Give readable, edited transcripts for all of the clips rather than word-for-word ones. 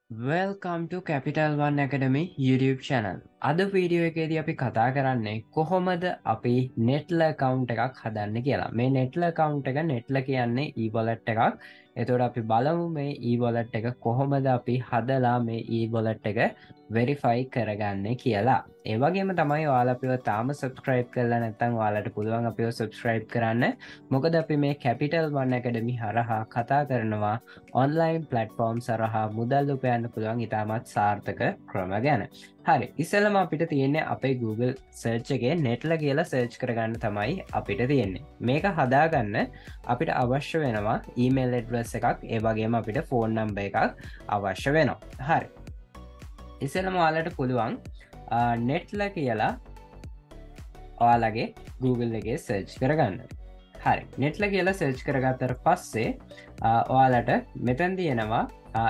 Welcome to Capital One Academy YouTube channel. අද video එකේදී අපි කතා කරන්නේ කොහොමද අපි Neteller account එකක් හදන්නේ කියලා. මේ Neteller account එක Neteller කියන්නේ e-wallet එකක්. එතකොට අපි බලමු මේ e-wallet එක කොහොමද අපි හදලා මේ e-wallet එක verify කරගන්නේ කියලා. ඒ වගේම තමයි ඔයාලා අපිව තාම subscribe කරලා නැත්නම් ඔයාලට පුළුවන් අපිව subscribe කරන්න. මොකද අපි මේ Capital One Academy හරහා කතා කරනවා online platform සරහා මුදල් උපයන්න පුළුවන් ඉතාමත් සාර්ථක ක්‍රම ගැන. හරි, ඉස්සෙල්ලම අපිට තියෙන්නේ අපේ Google search එකේ Neteller කියලා search කරගන්න තමයි අපිට තියෙන්නේ. මේක හදාගන්න අපිට අවශ්‍ය වෙනවා email address එකක්, ඒ වගේම අපිට phone number එකක් අවශ්‍ය වෙනවා. හරි. ඉස්සෙල්ලම ඔයාලට පුළුවන් Neteller කියලා ඔයාලගේ Google එකේ search කරගන්න. හරි, Neteller කියලා search කරගත්තට පස්සේ ඔයාලට මෙතන තියෙනවා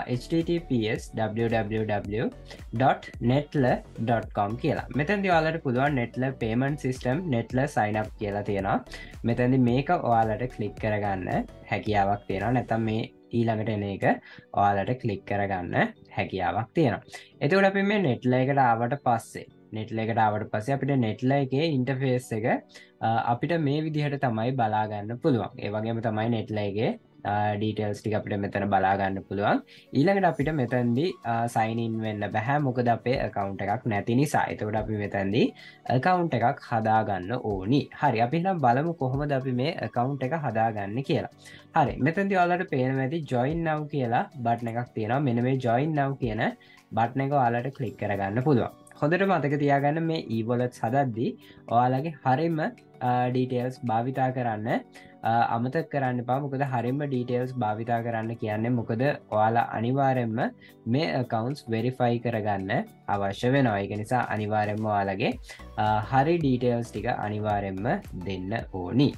https://www.neteller.com කියලා. මෙතනදී ඔයාලට පුළුවන් Neteller payment system Neteller sign up කියලා තියෙනවා. මෙතනදී මේක ඔයාලට ක්ලික් කරගන්න හැකියාවක් තියෙනවා. නැත්නම් මේ ඊළඟට එන එක ඔයාලට ක්ලික් කරගන්න හැකියාවක් තියෙනවා. එතකොට අපි මේ Neteller එකට ආවට පස්සේ අපිට Neteller එකේ ඉන්ටර්ෆේස් එක අපිට මේ විදිහට තමයි බලා ගන්න පුළුවන්. ඒ වගේම තමයි Neteller එකේ details ටික අපිට මෙතන බලා ගන්න පුළුවන්. ඊළඟට අපිට මෙතනදී sign in වෙන්න බෑ, මොකද අපේ account එකක් නැති නිසා. එතකොට අපි මෙතනදී account එකක් හදා ගන්න ඕනි. හරි, අපි එහෙනම් බලමු කොහොමද අපි මේ account එක හදාගන්නේ කියලා. හරි, මෙතනදී ඔයාලට පේනවා ඇති join now කියලා බටන් එකක් තියෙනවා. මෙන්න මේ join now කියන බටන් එක ඔයාලට ක්ලික් කරගන්න පුළුවන්. හොඳට මතක තියාගන්න මේ e-wallets හදද්දී ඔයාලගේ හරිම details භාවිතා කරන්න අමතක කරන්න එපා. මොකද හරිම details භාවිතා කරන්න කියන්නේ මොකද ඔයාලා අනිවාර්යයෙන්ම මේ accounts verify කරගන්න අවශ්‍ය වෙනවා. ඒක නිසා අනිවාර්යයෙන්ම ඔයාලගේ හරි details ටික අනිවාර්යයෙන්ම දෙන්න ඕනි.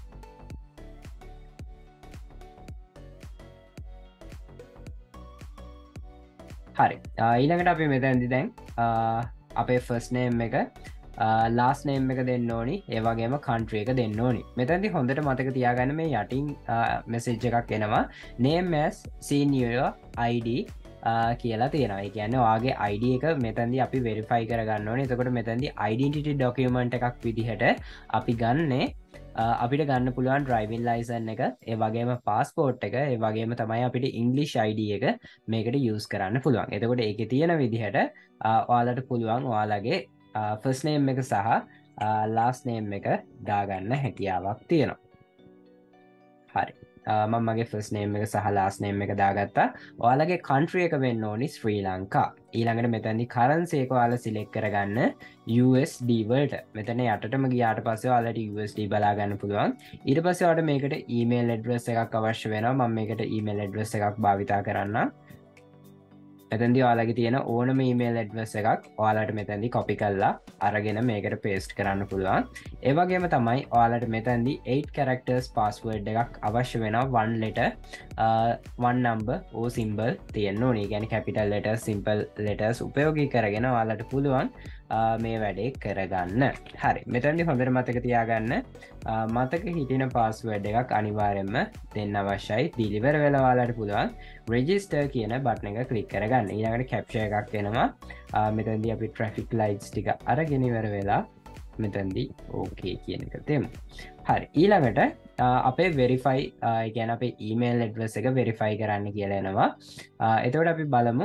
හරි, ඊළඟට අපි මෙතනදී දැන් අපේ first name එක last name එක දෙන්න ඕනි, ඒ වගේම country එක දෙන්න ඕනි. මෙතනදී හොඳට මතක තියාගන්න මේ යටින් message එකක් එනවා name as seen your ID කියලා තියෙනවා. ඒ කියන්නේ ඔයාගේ ID එක මෙතනදී අපි verify කරගන්න ඕනේ. එතකොට මෙතනදී identity document එකක් විදිහට අපි ගන්නේ අපිට ගන්න පුළුවන් driving license එක, ඒ වගේම passport එක, ඒ වගේම තමයි අපිට English ID එක මේකට use කරන්න පුළුවන්. එතකොට ඒකේ තියෙන විදිහට ඔයාලට පුළුවන් ඔයාලගේ first name එක සහ last name එක දාගන්න හැකියාවක් තියෙනවා. හරි, මම මගේ first name එක සහ last name එක දාගත්තා. ඔයාලගේ country එක වෙන්න ඕනි ශ්‍රී ලංකා. ඊළඟට මෙතනදී currency එක ඔයාලා select කරගන්න USD වලට. මෙතන යටටම ගියාට පස්සේ ඔයාලට USD බලා ගන්න පුළුවන්. ඊට පස්සේ ඔයාලට මේකට email address එකක් අවශ්‍ය වෙනවා. මම මේකට email address එකක් භාවිතා කරන්නම්. මෙතනදී ඔයාලගේ තියෙන ඕනම email address එකක් ඔයාලට මෙතනදී copy කරලා අරගෙන මේකට paste කරන්න පුළුවන්. ඒ වගේම තමයි ඔයාලට මෙතනදී 8 characters password එකක් අවශ්‍ය වෙනවා. one letter one number or symbol තියෙන්න ඕනේ. ඒ කියන්නේ capital letters simple letters උපයෝගී කරගෙන ඔයාලට පුළුවන් මේ වැඩේ කරගන්න. හරි, මෙතනදී හොඳට මතක තියාගන්න මතක හිටින password එකක් අනිවාර්යයෙන්ම දෙන්න අවශ්‍යයි. deliver වෙලා ඔයාලට පුළුවන් register කියන බටන් එක ක්ලික් කරගන්න. ඊළඟට captcha එකක් එනවා. මෙතනදී අපි traffic lights ටික අරගෙන ඉවර වෙලා මෙතනදී okay කියන එක දෙමු. හරි, ඊළඟට අපේ verify ඒ කියන්නේ අපේ email address එක verify කරන්න කියලා එනවා. එතකොට අපි බලමු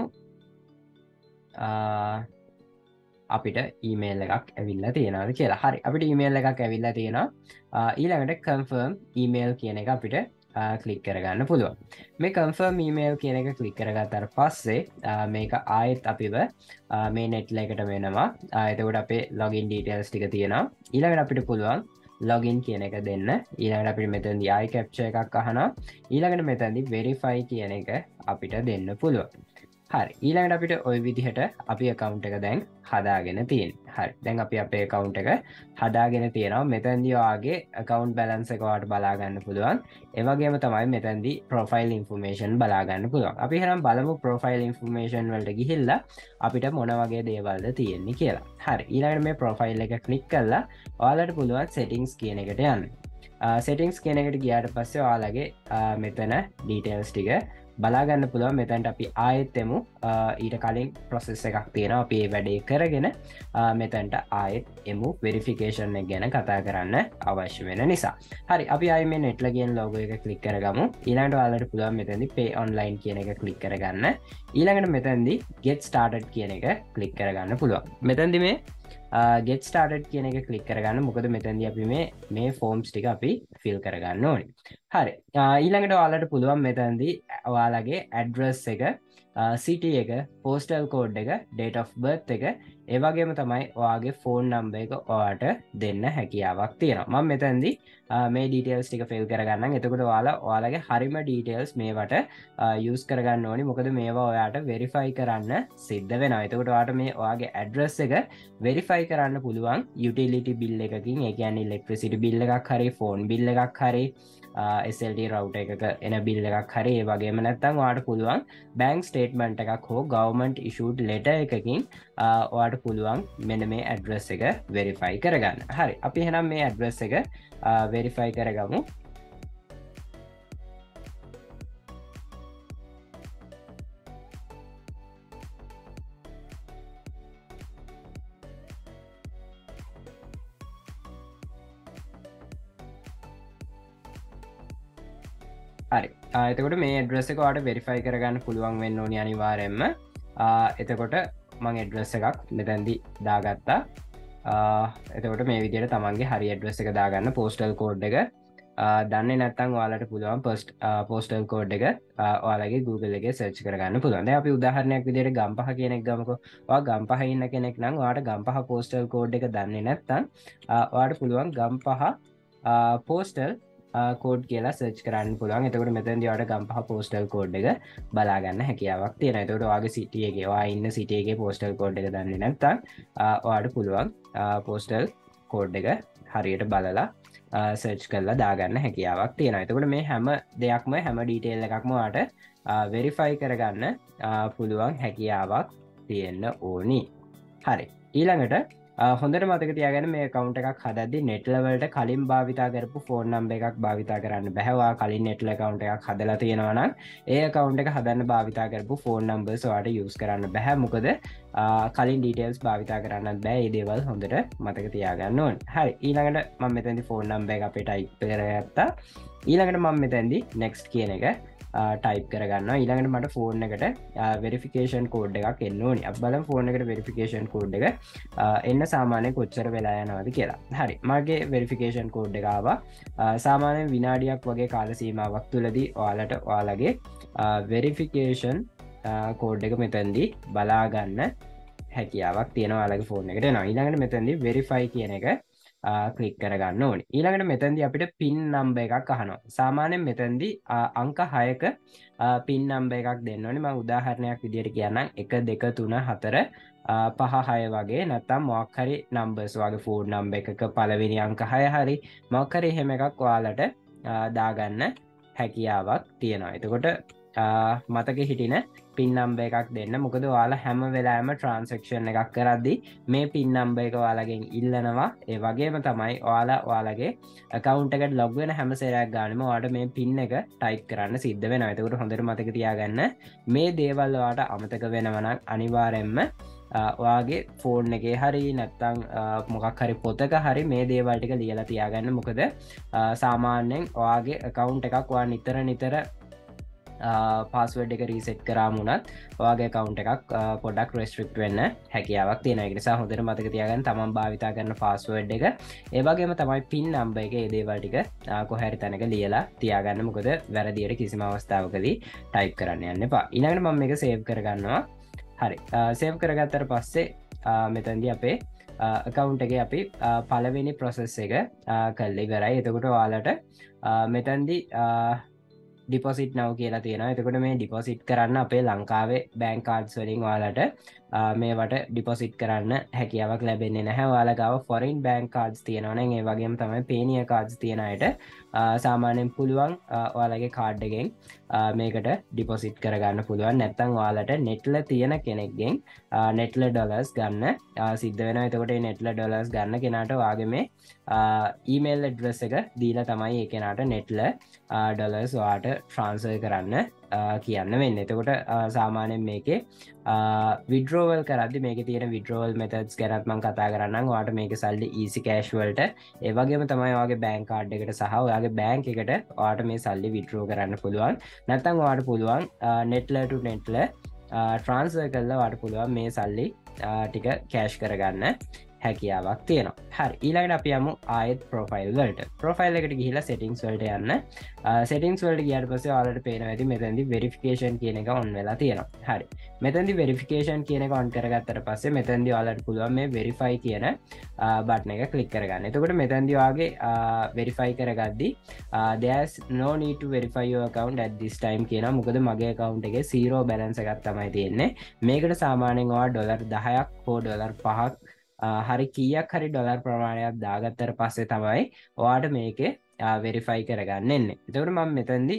අපිට email එකක් ඇවිල්ලා තියෙනවද කියලා. හරි, අපිට email එකක් ඇවිල්ලා තියෙනවා. ඊළඟට confirm email කියන එක අපිට ක්ලික් කරගන්න පුළුවන්. මේ confirm email කියන එක ක්ලික් කරගත්තාට පස්සේ මේක ආයෙත් අපිව මේ Neteller එකට වෙනවා. එතකොට අපේ login details ටික තියෙනවා. ඊළඟට අපිට පුළුවන් login කියන එක දෙන්න. ඊළඟට අපිට මෙතනදී ආයෙ captcha එකක් අහනවා. ඊළඟට මෙතනදී verify කියන එක අපිට දෙන්න පුළුවන්. හරි, ඊළඟට අපිට ওই විදිහට අපි account එක දැන් හදාගෙන තියෙනවා. හරි, දැන් අපි අපේ account එක හදාගෙන තියෙනවා. මෙතනදී ඔයාගේ account balance එක ඔයාලට බලා ගන්න පුළුවන්. ඒ වගේම තමයි මෙතනදී profile information බලා ගන්න පුළුවන්. අපි එහෙනම් බලමු profile information වලට ගිහිල්ලා අපිට මොන වගේ දේවල්ද තියෙන්නේ කියලා. හරි, ඊළඟට මේ profile එක click කරලා ඔයාලට පුළුවන් settings කියන එකට යන්න. settings කියන එකට ගියාට පස්සේ ඔයාලගේ මෙතන details ටික බලාගන්න පුළුවන්. මෙතැන්ට අපි ආයෙත් එමු. ඊට කලින් ප්‍රොසෙස් එකක් තියෙනවා අපි ඒ වැඩේ කරගෙන මෙතැන්ට ආයෙත් එමු වෙරිෆිකේෂන් එක ගැන කතා කරන්න අවශ්‍ය වෙන නිසා. හරි අපි ආයෙ මේ නෙට්ල කියන ලෝගෝ එක ක්ලික් කරගමු. ඊළඟට ඔයාලට පුළුවන් මෙතැන්දි pay online කියන එක ක්ලික් කරගන්න. ඊළඟට මෙතැන්දි get started කියන එක ක්ලික් කරගන්න පුළුවන්. මෙතැන්දි මේ get started කියන එක ක්ලික් කරගන්න. මොකද මෙතැන්දි අපි මේ ෆෝම්ස් ටික අපි ෆිල් කරගන්න ඕනේ. හරි ඊළඟට ඔයාලට පුළුවන් මෙතැන්දි ඔයාලගේ ඇඩ්‍රස් එක city එක postal code එක date of birth එක ඒ වගේම තමයි ඔයාගේ phone number එක ඔයාට දෙන්න හැකියාවක් තියෙනවා. මම මෙතෙන්දි මේ details ටික fill කරගන්නම්. එතකොට ඔයාලගේ හරිම details මේවට use කරගන්න ඕනි. මොකද මේවා ඔයාට verify කරන්න සිද්ධ වෙනවා. එතකොට ඔයාට මේ ඔයාගේ address එක verify කරන්න පුළුවන් utility bill එකකින්. ඒ කියන්නේ electricity bill එකක් හරි phone bill එකක් හරි SLT router එකක එන bill එකක් හරි ඒ වගේම නැත්නම් ඔයාට පුළුවන් bank statement එකක් හෝ government issued letter එකකින් ඔයාට පුළුවන් මෙන්න මේ address එක verify කරගන්න. හරි අපි එහෙනම් මේ address එක verify කරගමු. හරි එතකොට මේ ඇඩ්‍රස් එක ඔයාලට වෙරිෆයි කරගන්න පුළුවන් වෙන්න ඕනි අනිවාර්යෙන්ම. එතකොට මම ඇඩ්‍රස් එකක් මෙතෙන්දි දාගත්තා. එතකොට මේ විදිහට තමන්ගේ හරි ඇඩ්‍රස් එක දාගන්න. postal code එක දන්නේ නැත්නම් ඔයාලට පුළුවන් postal code එක ඔයාලගේ Google එකේ search කරගන්න පුළුවන්. දැන් අපි උදාහරණයක් විදිහට ගම්පහ කියන එක ගමුකෝ. ඔයා ගම්පහ ඉන්න කෙනෙක් නම් ඔයාට ගම්පහ postal code එක දන්නේ නැත්නම් ඔයාට පුළුවන් ගම්පහ postal කෝඩ් කියලා සර්ච් කරන්න පුළුවන්. එතකොට මෙතෙන්දී ඔයාලට ගම්පහ postal code එක බලා ගන්න හැකියාවක් තියෙනවා. එතකොට ඔයාගේ city එකේ ඔයා ඉන්න city එකේ postal code එක දන්නේ නැත්නම් ඔයාලට පුළුවන් postal code එක හරියට බලලා සර්ච් කරලා දාගන්න හැකියාවක් තියෙනවා. එතකොට මේ හැම දෙයක්ම හැම detail එකක්ම ඔයාලට verify කරගන්න පුළුවන් හැකියාවක් තියෙන්න ඕනි. හරි ඊළඟට හොඳට මතක තියාගන්න මේ account එකක් හදද්දි Neteller වලට කලින් භාවිතා කරපු phone number එකක් භාවිතා කරන්න බෑ. ඔයා කලින් Neteller account එකක් හදලා තියෙනවා නම් ඒ account එක හදන්න භාවිතා කරපු phone numbers ඔයාට use කරන්න බෑ. මොකද කලින් details භාවිතා කරන්නත් බෑ. මේ දේවල් හොඳට මතක තියාගන්න ඕනේ. හරි ඊළඟට මම මෙතෙන්දි phone number එක අපේ type කරගත්තා. ඊළඟට මම මෙතෙන්දි next කියන එක ටයිප් කරගන්න. ඊළඟට මට ෆෝන් එකට වෙරිෆිකේෂන් කෝඩ් එකක් එන්න ඕනි. අපි බලමු ෆෝන් එකට වෙරිෆිකේෂන් කෝඩ් එක එන්න සාමාන්‍යයෙන් කොච්චර වෙලා යනවද කියලා. හරි මගේ වෙරිෆිකේෂන් කෝඩ් එක ආවා. සාමාන්‍යයෙන් විනාඩියක් වගේ කාල සීමාවක් තුලදී ඔයාලගේ වෙරිෆිකේෂන් කෝඩ් එක මෙතනදී බලා ගන්න හැකියාවක් තියෙනවා ඔයාලගේ ෆෝන් එකට එනවා. ඊළඟට මෙතනදී වෙරිෆයි කියන එක ක්ලික් කරගන්න ඕනේ. ඊළඟට මෙතනදී අපිට පින් නම්බර් එකක් අහනවා. සාමාන්‍යයෙන් මෙතනදී අංක 6ක පින් නම්බර් එකක් දෙන්න ඕනේ. මම උදාහරණයක් විදිහට කියන්නම් 1 2 3 4 5 6 වගේ නැත්නම් මොකක් හරි නම්බර්ස් වගේ ෆෝන් නම්බර් එකක පළවෙනි අංක 6 හරි මොකක් හරි එහෙම එකක් ඔයාලට දාගන්න හැකියාවක් තියෙනවා. එතකොට මතක හිටින පින් නම්බර් එකක් දෙන්න. මොකද ඔයාලා හැම වෙලාවෙම ට්‍රාන්සැක්ෂන් එකක් කරද්දී මේ පින් නම්බර් එක ඔයාලගෙන් ඉල්ලනවා. ඒ වගේම තමයි ඔයාලගේ account එකට log වෙන හැම සැරයක් ගානෙම ඔයාලට මේ පින් එක type කරන්න සිද්ධ වෙනවා. ඒකට හොඳට මතක තියාගන්න මේ දේවල් ඔයාලට අමතක වෙනවා නම් අනිවාර්යෙන්ම ඔයාගේ ෆෝන් එකේ හරි නැත්නම් මොකක් හරි පොතක හරි මේ දේවල් ටික ලියලා තියාගන්න. මොකද සාමාන්‍යයෙන් ඔයාගේ account එකක් ඔයා නිතර පාස්වර්ඩ් එක රීසෙට් කරාම උනත් ඔයාගේ account එකක් පොඩ්ඩක් restrict වෙන්න හැකියාවක් තියෙනවා. ඒ නිසා හොඳට මතක තියාගන්න තමන් භාවිතා කරන පාස්වර්ඩ් එක ඒ වගේම තමයි පින් නම්බර් එක ඒ දේවල් ටික කොහේ හරි තැනක ලියලා තියාගන්න. මොකද වැරදියට කිසිම අවස්ථාවකදී type කරන්න යන්න එපා. ඊළඟට මම මේක save කරගන්නවා. හරි save කරගත්තට පස්සේ මෙතනදී අපේ account එකේ අපි පළවෙනි process එක කරලා ඉවරයි. එතකොට ඔයාලට මෙතනදී ඩිපොසිට් නව් කියලා තියෙනවා. එතකොට මේ ඩිපොසිට් කරන්න අපේ ලංකාවේ බැංක් කාඩ්ස් වලින් ඔයාලට මේවට ඩිපොසිට් කරන්න හැකියාවක් ලැබෙන්නේ නැහැ. ඔයාලා ගාව ෆොරින් බැංක් කාඩ්ස් තියෙනවා නම් ඒ වගේම තමයි පේනියර් කාඩ්ස් තියෙන අයට සාමාන්‍යයෙන් පුළුවන් ඔයාලගේ කාඩ් එකෙන් මේකට ඩිපොසිට් කරගන්න පුළුවන්. නැත්නම් ඔයාලට Neteller තියෙන කෙනෙක්ගෙන් Neteller dollars ගන්න සිද්ධ වෙනවා. එතකොට මේ Neteller dollars ගන්න කෙනාට ඔයාගේ මේ ඊමේල් ඇඩ්‍රස් එක දීලා තමයි ඒ කෙනාට Neteller dollars ඔයාට ට්‍රාන්ස්ෆර් කරන්න කියන්න වෙන්න. එතකොට සාමාන්‍යයෙන් මේකේ විඩ්‍රෝවල් කරද්දි මේකේ තියෙන විඩ්‍රෝවල් මෙතඩ්ස් ගැනත් මම කතා කරන්නම්. ඔයාලට මේකේ සල්ලි ඊසි කෑෂ් වලට ඒ වගේම තමයි ඔයාගේ බැංක් කාඩ් එකට සහ ඔයාගේ බැංක් එකට ඔයාලට මේ සල්ලි විඩ්‍රෝ කරන්න පුළුවන්. නැත්නම් ඔයාලට පුළුවන් Neteller to Neteller ට්‍රාන්ස්ෆර් කරලා ඔයාලට පුළුවන් මේ සල්ලි ටික කෑෂ් කරගන්න හැකියාවක් තියෙනවා. හරි, ඊළඟට අපි යමු ආයෙත් ප්‍රොෆයිල් වලට. ප්‍රොෆයිල් එකට ගිහිල්ලා settings වලට යන්න. settings වලට ගියාට පස්සේ ඔයාලට පේනවා ඇති මෙතනදී verification කියන එක on වෙලා තියෙනවා. හරි. මෙතනදී verification කියන එක on කරගත්තට පස්සේ මෙතනදී ඔයාලට පුළුවන් මේ verify කියන බටන් එක click කරගන්න. එතකොට මෙතනදී ඔයාගේ verify කරගද්දි there's no need to verify your account at this time කියනවා. මොකද මගේ account එකේ 0 balance එකක් තමයි තියෙන්නේ. මේකට සාමාන්‍යයෙන් ඔයා $10ක් හෝ $5ක් හරි කීයක් හරි ඩොලර් ප්‍රමාණයක් දාගත්තට පස්සේ තමයි ඔයාට මේකේ වෙරිෆයි කරගන්න එන්නේ. එතකොට මම මෙතනදී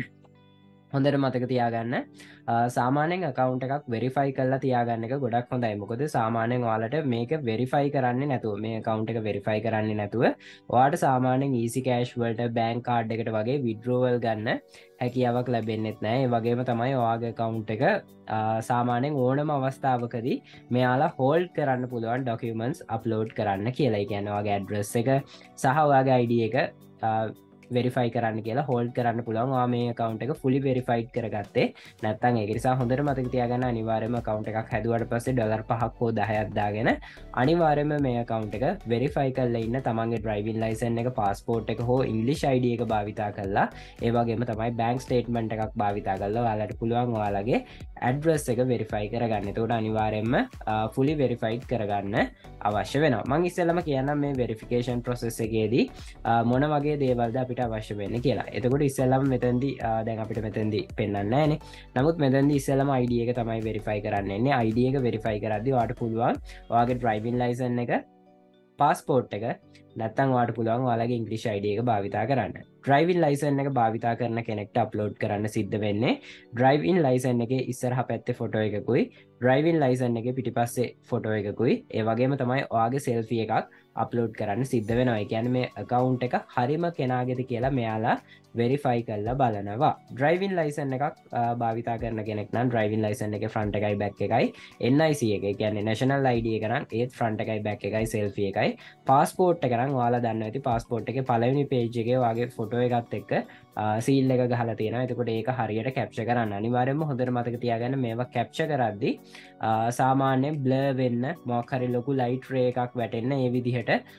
හොඳට මතක තියාගන්න සාමාන්‍යයෙන් account එකක් verify කරලා තියාගන්න එක ගොඩක් හොඳයි. මොකද සාමාන්‍යයෙන් ඔයාලට මේක verify කරන්නේ නැතුව මේ account එක verify කරන්නේ නැතුව ඔයාලට සාමාන්‍යයෙන් easy cash වලට bank card එකට වගේ withdrawal ගන්න හැකියාවක් ලැබෙන්නේ නැහැ. ඒ වගේම තමයි ඔයාගේ account එක සාමාන්‍යයෙන් ඕනම අවස්ථාවකදී මෙයාලා hold කරන්න පුළුවන් documents upload කරන්න කියලා. ඒ කියන්නේ ඔයාගේ address එක සහ ඔයාගේ ID එක වෙරිෆයි කරන්න කියලා හෝල්ඩ් කරන්න පුළුවන්. ඔයා මේ account එක fully verified කරගත්තේ නැත්නම් ඒක නිසා හොඳට මතක තියාගන්න අනිවාර්යයෙන්ම account එකක් හැදුවාට පස්සේ $5ක් හෝ 10ක් දාගෙන අනිවාර්යයෙන්ම මේ account එක verify කරලා ඉන්න. තමන්ගේ driving license එක, passport එක හෝ English ID එක භාවිතා කරලා ඒ වගේම තමයි bank statement එකක් භාවිතා කරලා ඔයාලට පුළුවන් ඔයාලගේ address එක verify කරගන්න. එතකොට අනිවාර්යයෙන්ම fully verified කරගන්න අවශ්‍ය වෙනවා. මම ඉස්සෙල්ලාම කියන්නම් මේ verification process එකේදී මොන වගේ දේවල්ද අපිට අවශ්‍ය වෙන්නේ කියලා. එතකොට ඉස්සෙල්ලාම මෙතනදී දැන් අපිට මෙතනදී පෙන්වන්න නැහැනේ. නමුත් මෙතනදී ඉස්සෙල්ලාම ID එක තමයි verify කරන්න එන්නේ. ID එක verify කරද්දී ඔයාලට පුළුවන් ඔයාගේ driving license එක, passport එක නැත්නම් ඔයාලට පුළුවන් ඔයාලගේ English ID එක භාවිතා කරන්න. driving license එක භාවිතා කරන කෙනෙක්ට upload කරන්න සිද්ධ වෙන්නේ driving license එකේ ඉස්සරහා පැත්තේ ෆොටෝ එකකුයි driving license එකේ පිටිපස්සේ ෆොටෝ එකකුයි ඒ වගේම තමයි ඔයාගේ selfie එකක් අප්ලෝඩ් කරන්න සිද්ධ වෙනවා. ඒ කියන්නේ මේ account එක හරිම කෙනාගේද කියලා මෙයාලා verify කරලා බලනවා. driving license එකක් භාවිතා කරන කෙනෙක් නම් driving license එකේ front එකයි back එකයි NIC එක. ඒ කියන්නේ national ID එක නම් ඒත් front එකයි back එකයි selfie එකයි. passport එක නම් ඔයාලා දන්නවා ඇති passport එකේ පළවෙනි page එකේ ඔයාගේ ෆොටෝ එකත් එක්ක seal එක ගහලා තියෙනවා. එතකොට ඒක හරියට capture කරන්න අනිවාර්යයෙන්ම හොඳට මතක තියාගන්න මේවා capture කරද්දී සාමාන්‍යයෙන් blur වෙන්න මොකක් හරි ලොකු light ray එකක් වැටෙන්න ඒ විදිහට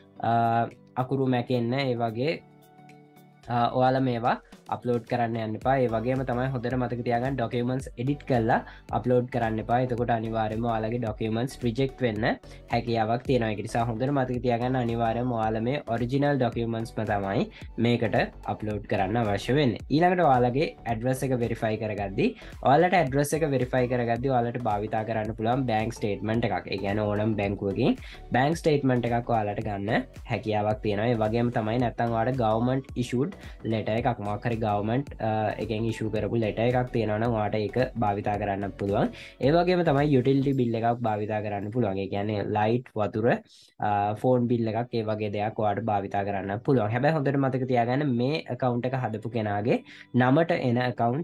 අකුරු මැකෙන්න ඒ වගේ ඔයාලා මේවා අප්ලෝඩ් කරන්න යන්න එපා. ඒ වගේම තමයි හොඳට මතක තියාගන්න documents edit කරලා අප්ලෝඩ් කරන්න එපා. එතකොට අනිවාර්යයෙන්ම ඔයාලගේ documents reject වෙන්න හැකියාවක් තියෙනවා. ඒක නිසා හොඳට මතක තියාගන්න අනිවාර්යයෙන්ම ඔයාලා මේ original documents තමයි මේකට අප්ලෝඩ් කරන්න අවශ්‍ය වෙන්නේ. ඊළඟට ඔයාලගේ address එක verify කරගද්දී ඔයාලට address එක verify කරගද්දී ඔයාලට භාවිතා කරන්න පුළුවන් bank statement එකක්. ඒ කියන්නේ ඕනම බැංකුවකින් bank statement එකක් ඔයාලට ගන්න හැකියාවක් තියෙනවා. ඒ වගේම තමයි නැත්නම් ඔයාලට government issued letter එකක් මොකක් හරි government එකෙන් issue කරපු letter එකක් තියෙනවා නම් ඔයාලට ඒක භාවිතා කරන්න පුළුවන්. ඒ වගේම තමයි utility bill එකක් භාවිතා කරන්න පුළුවන්. ඒ කියන්නේ light, වතුර, phone bill එකක් ඒ වගේ දෙයක් ඔයාලට භාවිතා කරන්න පුළුවන්. හැබැයි හොඳට මතක තියාගන්න මේ account එක හදපු කෙනාගේ නමට එන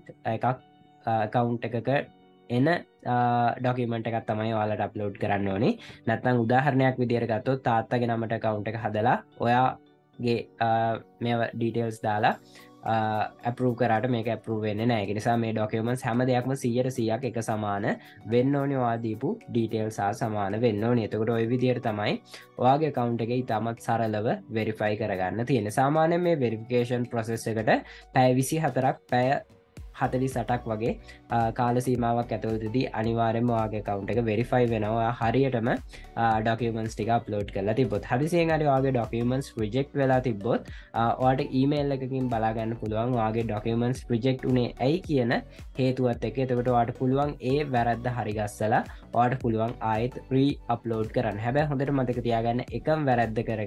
account එකක එන ඩොකියුමන්ට් එකක් තමයි ඔයාලට අප්ලෝඩ් කරන්න ඕනේ. නැත්නම් උදාහරණයක් විදිහට ගත්තොත් තාත්තගේ නමට account එක හදලා ඔයාගේ මේ details දාලා approve කරාට මේක approve වෙන්නේ නැහැ. ඒ නිසා මේ documents හැම දෙයක්ම 100% එක සමාන වෙන්න ඕනේ. ඔයා දීපු details සහ සමාන වෙන්න ඕනේ. එතකොට ওই විදිහට තමයි ඔයාගේ account එකේ ඉතාමත් සරලව verify කරගන්න තියෙන්නේ. සාමාන්‍යයෙන් මේ verification process එකට පැය 24ක් පැය 48ක් වගේ කාල සීමාවක් ඇතුළතදී අනිවාර්යයෙන්ම ඔයාගේ account එක verify වෙනවා. ඔයා හරියටම documents ටික upload කරලා තිබ්බොත්. හදිසියෙන් හරි ඔයාගේ documents reject වෙලා තිබ්බොත් ඔයාලට email එකකින් බලා ගන්න පුළුවන් ඔයාගේ documents reject උනේ ඇයි කියන හේතුවත් එක්ක. එතකොට ඔයාලට පුළුවන් ඒ වැරද්ද හරි ගස්සලා ඔයාලට පුළුවන් ආයෙත් re-upload කරන්න. හැබැයි හොඳට මතක තියාගන්න එකම වැරද්ද කර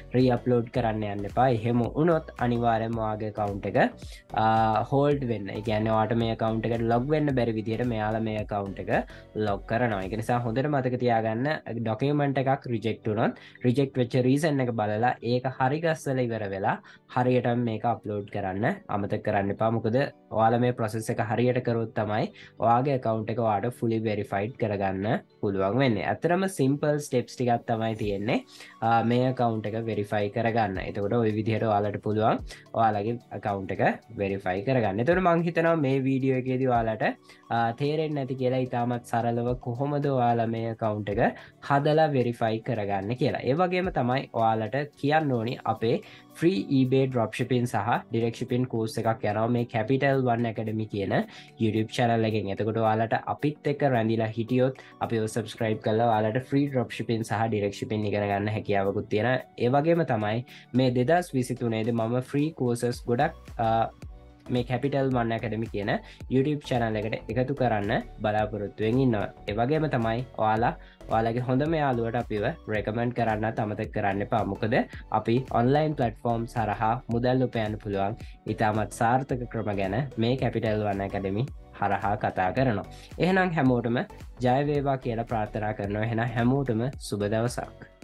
re-upload කරන්න යන්න එපා. එහෙම වුණොත් අනිවාර්යයෙන්ම ඔයාගේ account එක hold වෙන්න. ඒ කියන්නේ ඔයාට මේ account එකට log වෙන්න බැරි විදිහට මෙයාලා මේ account එක log කරනවා. ඒක නිසා හොඳට මතක තියාගන්න document එකක් reject වුණොත් reject වෙච්ච reason එක බලලා ඒක හරි ගස්සලා ඉවර වෙලා හරියටම මේක upload කරන්න අමතක කරන්න එපා. මොකද ඔයාලා මේ process එක හරියට කරොත් තමයි ඔයාගේ account එක ඔයාට fully verified කරගන්න පුළුවන් වෙන්නේ. ඇත්තටම simple steps ටිකක් තමයි තියෙන්නේ මේ account එක verify කරගන්න. එතකොට ওই විදිහට ඔයාලට පුළුවන් ඔයාලගේ account එක verify කරගන්න. එතකොට මම හිතනවා මේ වීඩියෝ එකේදී ඔයාලට තේරෙන්නේ නැති කියලා ඉතාමත් සරලව කොහොමද ඔයාලා මේ account එක හදලා verify කරගන්න කියලා. ඒ වගේම තමයි ඔයාලට කියන්න ඕනි අපේ free eBay dropshipping සහ direct shipping course එකක් යනවා මේ Capital One Academy කියන YouTube channel එකෙන්. එතකොට ඔයාලට අපිත් එක්ක රැඳිලා හිටියොත් අපිව subscribe කරලා ඔයාලට free dropshipping සහ direct shipping ඉගෙන ගන්න හැකියාවකුත් තියෙනවා. ඒ වගේම තමයි මේ 2023 දී මම free courses ගොඩක් මේ Capital One Academy කියන YouTube channel එකට එකතු කරන්න බලාපොරොත්තුවෙන් ඉන්නවා. ඒ වගේම තමයි ඔයාලගේ හොඳම යාළුවට අපිව recommend කරන්නත් අමතක කරන්න එපා. මොකද අපි online platforms හරහා මුදල් උපයන්න පුළුවන් ඉතාමත් සාර්ථක ක්‍රම ගැන මේ Capital One Academy හරහා කතා කරනවා. එහෙනම් හැමෝටම ජය වේවා කියලා ප්‍රාර්ථනා කරනවා. එහෙනම් හැමෝටම සුබ දවසක්.